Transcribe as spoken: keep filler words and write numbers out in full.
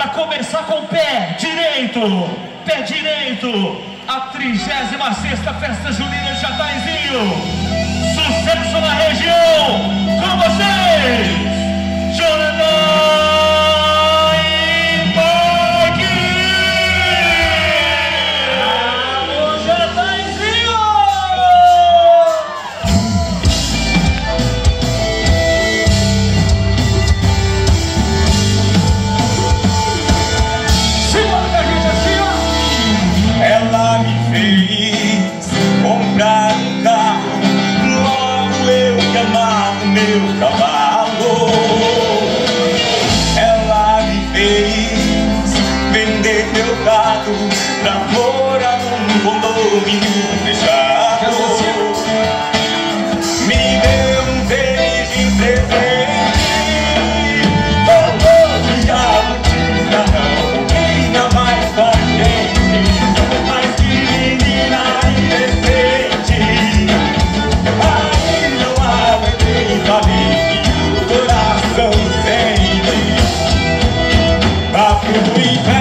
Para começar com o pé direito, pé direito, a trigésima sexta Festa Junina de Jataizinho. Sucesso na região, com vocês, Jonathan! Meu cavalo, ela me fez vender meu gado pra morar num condomínio fechado. Me deu um tênis de presente, falou que a rotina não combina mais com a gente, mas que menina indecente. Aí não aguentei, falei que o coração sente. Papo do inferno.